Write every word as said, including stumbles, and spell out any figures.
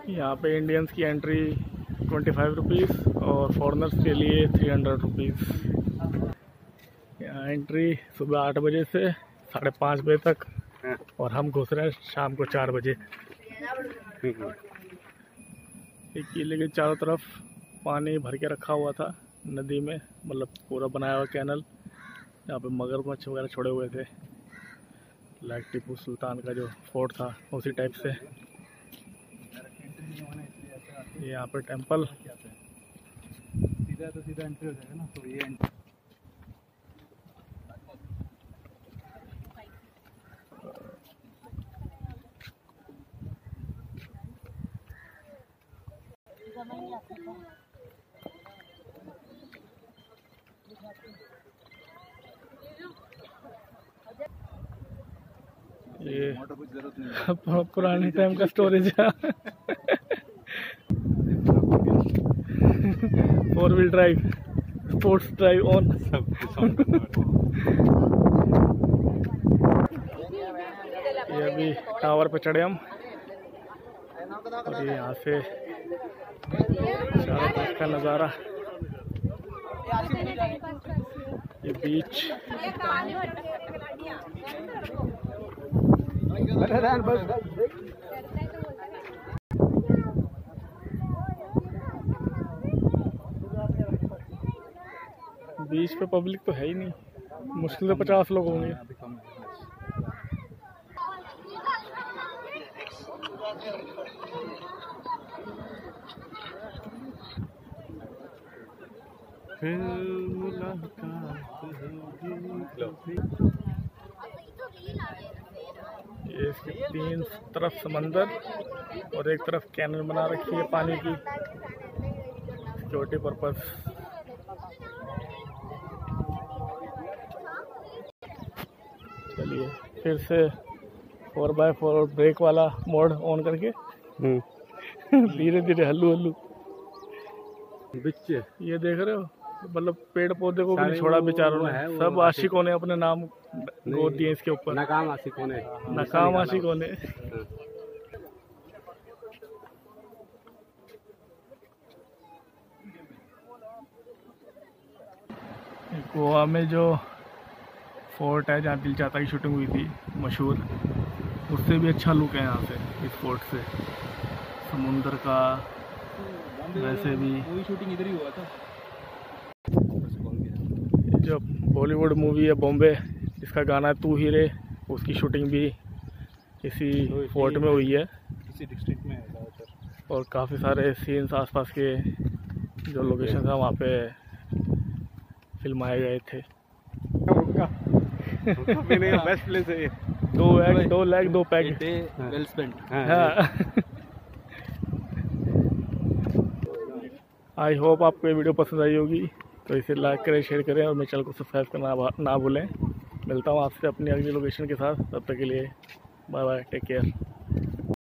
यहाँ पे इंडियंस की एंट्री ट्वेंटी फाइव रुपीज़ और फॉरेनर्स के लिए थ्री हंड्रेड रुपीज़। यहाँ एंट्री सुबह आठ बजे से साढ़े पाँच बजे तक और हम घुस रहे हैं शाम को चार बजे। एक किले के चारों तरफ पानी भर के रखा हुआ था नदी में, मतलब पूरा बनाया हुआ कैनल। यहाँ पे मगरमच्छ वगैरह छोड़े हुए थे, लाइक टीपू सुल्तान का जो फोर्ट था उसी टाइप से। यहाँ पर टेंपल सीधा तो सीधा एंट्री हो जाएगा ना, तो ये ये पुराने टाइम का स्टोरेज है। Four wheel drive, sports drive on. ये अभी टावर पे चढ़े हम और ये यहाँ से चारों तरफ का नज़ारा, ये बीच। बीच पे पब्लिक तो है ही नहीं, मुश्किल से पचास लोग होंगे। ये इसके तीन तरफ समंदर और एक तरफ कैनल बना रखी है पानी की, सिक्योरिटी पर्पस। चलिए फिर से फोर बाय फोर ब्रेक वाला मोड ऑन करके धीरे धीरे हल्लू हल्लू बिच्चे। ये देख रहे हो, मतलब पेड़ पौधे को भी छोड़ा बेचारों ने, सब आशिकों ने अपने नाम गोद दिए इसके ऊपर। नाकाम आशिकों ने, नाकाम आशिकों ने। गोवा में जो फोर्ट है जहाँ दिल चाहता की शूटिंग हुई थी मशहूर, उससे भी अच्छा लुक है यहाँ से, इस फोर्ट से समुंदर का। वैसे भी वही शूटिंग इधर ही हुआ था। जो बॉलीवुड मूवी है बॉम्बे, जिसका गाना है तू ही रे, उसकी शूटिंग भी इसी फोर्ट में हुई है, इसी डिस्ट्रिक्ट में है। और काफ़ी सारे सीन्स आसपास के जो लोकेशन था वहाँ पे फिल्माए गए थे। बेस्ट प्लेस है ये। दो एग दो लैग दो peg well spent. I hope आपको ये वीडियो पसंद आई होगी, तो इसे लाइक करें, शेयर करें और मेरे चैनल को सब्सक्राइब करना ना भूलें। मिलता हूँ आपसे अपनी अगली लोकेशन के साथ, तब तक के लिए बाय बाय, टेक केयर।